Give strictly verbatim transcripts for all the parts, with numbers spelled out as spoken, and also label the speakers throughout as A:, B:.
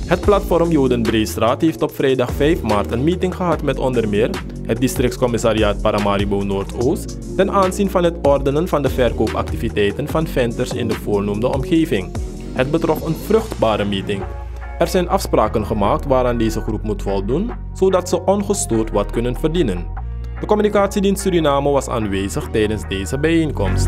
A: Het platform Jodenbreestraat heeft op vrijdag vijf maart een meeting gehad met onder meer het districtscommissariaat Paramaribo Noordoost ten aanzien van het ordenen van de verkoopactiviteiten van venters in de voornoemde omgeving. Het betrof een vruchtbare meeting. Er zijn afspraken gemaakt waaraan deze groep moet voldoen, zodat ze ongestoord wat kunnen verdienen. De communicatiedienst Suriname was aanwezig tijdens deze bijeenkomst.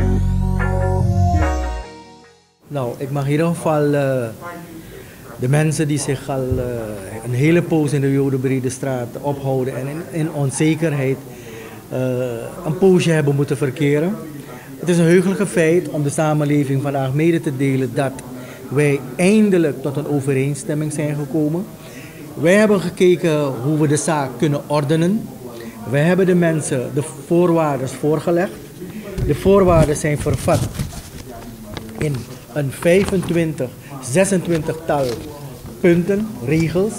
B: Nou, ik mag in ieder geval uh, de mensen die zich al uh, een hele poos in de Jodenbreestraat ophouden en in, in onzekerheid uh, een poosje hebben moeten verkeren. Het is een heugelijke feit om de samenleving vandaag mede te delen dat wij eindelijk tot een overeenstemming zijn gekomen. Wij hebben gekeken hoe we de zaak kunnen ordenen. Wij hebben de mensen de voorwaarden voorgelegd. De voorwaarden zijn vervat in een vijfentwintig, zesentwintig tal punten, regels.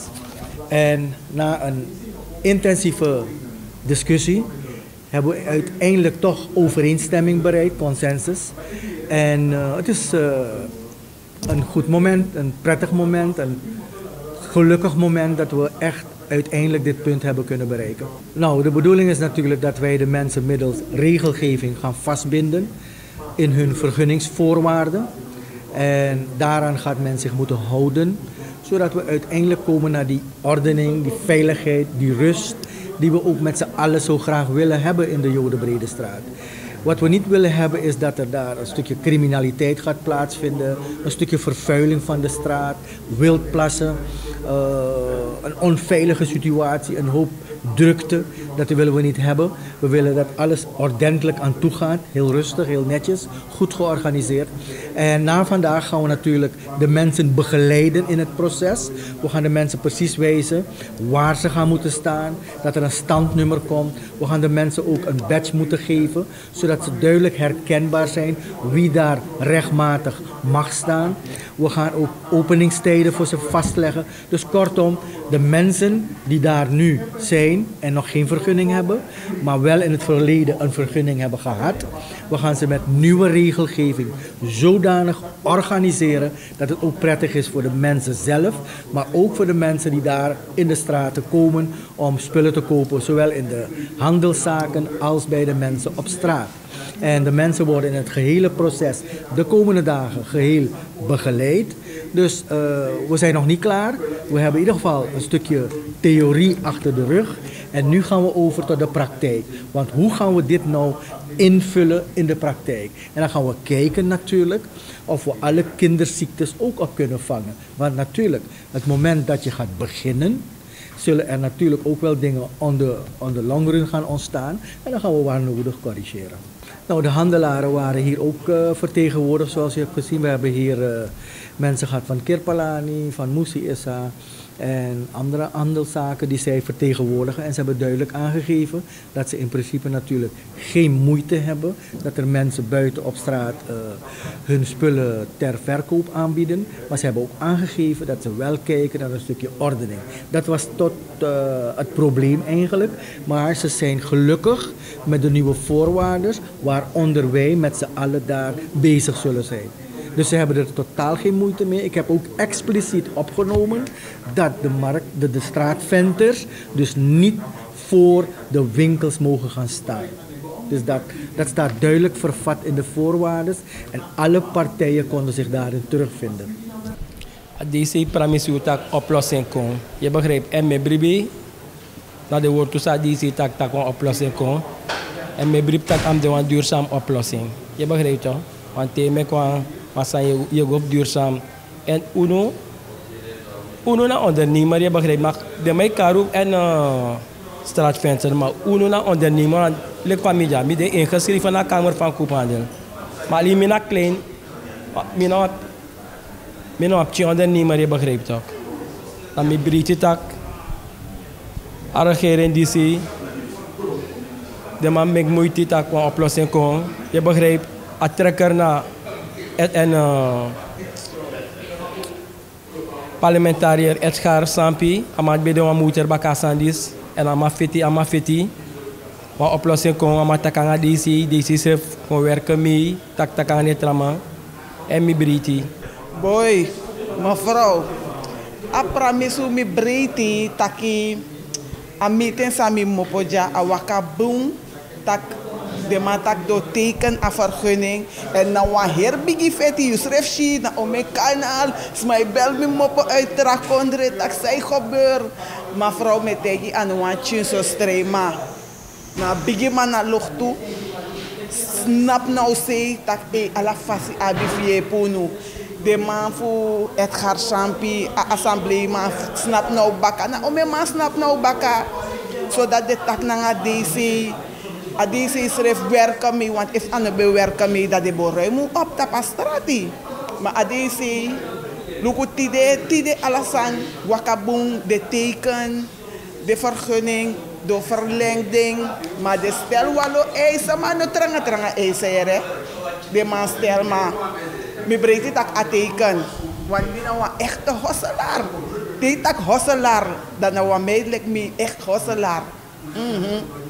B: En na een intensieve discussie hebben we uiteindelijk toch overeenstemming bereikt, consensus. En uh, het is uh, een goed moment, een prettig moment, een gelukkig moment dat we echt uiteindelijk dit punt hebben kunnen bereiken. Nou, de bedoeling is natuurlijk dat wij de mensen middels regelgeving gaan vastbinden in hun vergunningsvoorwaarden. En daaraan gaat men zich moeten houden, zodat we uiteindelijk komen naar die ordening, die veiligheid, die rust, die we ook met z'n allen zo graag willen hebben in de Jodenbreestraat. Wat we niet willen hebben is dat er daar een stukje criminaliteit gaat plaatsvinden, een stukje vervuiling van de straat, wildplassen, uh, een onveilige situatie, een hoop drukte. Dat willen we niet hebben. We willen dat alles ordentelijk aan toe gaat, heel rustig, heel netjes, goed georganiseerd. En na vandaag gaan we natuurlijk de mensen begeleiden in het proces. We gaan de mensen precies wijzen waar ze gaan moeten staan, dat er een standnummer komt. We gaan de mensen ook een badge moeten geven, zodat ze duidelijk herkenbaar zijn wie daar rechtmatig mag staan. We gaan ook openingstijden voor ze vastleggen. Dus kortom, de mensen die daar nu zijn en nog geen vergunning hebben, maar wel in het verleden een vergunning hebben gehad. We gaan ze met nieuwe regelgeving zodanig organiseren dat het ook prettig is voor de mensen zelf, maar ook voor de mensen die daar in de straten komen om spullen te kopen, zowel in de handelszaken als bij de mensen op straat. En de mensen worden in het gehele proces de komende dagen geheel begeleid. Dus uh, we zijn nog niet klaar. We hebben in ieder geval een stukje theorie achter de rug. En nu gaan we over tot de praktijk. Want hoe gaan we dit nou invullen in de praktijk? En dan gaan we kijken natuurlijk of we alle kinderziektes ook op kunnen vangen. Want natuurlijk, het moment dat je gaat beginnen, zullen er natuurlijk ook wel dingen on the, on the long run gaan ontstaan. En dan gaan we waar nodig corrigeren. Nou, de handelaren waren hier ook uh, vertegenwoordigd, zoals je hebt gezien. We hebben hier uh, mensen gehad van Kirpalani, van Musi Issa en andere handelszaken die zij vertegenwoordigen. En ze hebben duidelijk aangegeven dat ze in principe natuurlijk geen moeite hebben. Dat er mensen buiten op straat uh, hun spullen ter verkoop aanbieden. Maar ze hebben ook aangegeven dat ze wel kijken naar een stukje ordening. Dat was tot uh, het probleem eigenlijk. Maar ze zijn gelukkig met de nieuwe voorwaarden waaronder wij met z'n allen daar bezig zullen zijn. Dus ze hebben er totaal geen moeite mee. Ik heb ook expliciet opgenomen dat de, markt, de, de straatventers dus niet voor de winkels mogen gaan staan. Dus dat, dat staat duidelijk vervat in de voorwaarden en alle partijen konden zich daarin terugvinden.
C: Deze premisse tak oplossing kon. Je begrijpt, en mijn bribe, dat de woord tussen deze tak tak een oplossing kon. En mijn bribe tak am de een duurzaam oplossing. Je begrijpt toch? Want tegen kwam massa je je op duurzaam en uno uno na ondernemer je begrijpt maar de mij karu en uh, straatvenster maar uno na ondernemer le familia mi de ingeschreven naar kamer van koophandel maar li mina klein mina mina op je ondernemer je begrijpt toch dan mi brietje tak arrangeren die zie de man met moeite tak een oplossing kon je begrijpt aantrekker na en uh, parlementariër Edgar Sampi, amat bede wa moeder bakasandis en amafeti amafeti, wa oplossing kon amat takanga disi disi sef kon werken mee tak takanga netrama en mi briti.
D: Boy, mevrouw, A pramisu mi breiti taki a meeting sa mi mopoja a wakabung tak de man tak do teken a vergunning en na wa herbigi feti you schrijf sheet na ome kanaal smai bel mi mopo uit Trakondre tak zij gebeur mevrouw metegi aan wan chin so strema na bigi man na luchtu snap nou say tak e ala fasi abi fie punu de man fu Edgar Champi a assemblee man snap nou baka na ome man snap nou baka zodat de tak na nga D C a D C schreef werken mee want if ane be werken mee dat de borrei moet op tapa strati maar a D C luku tide tide alasan wakabung de teken de vergunning de verlenging maar de stel walo eisen maar no tranga tranga eisen ere de man stel maar mi breedte tak a teken want die nou een echte hosselaar die tak hosselaar dat nou een meidelijk mi echt hosselaar. Mm-hmm.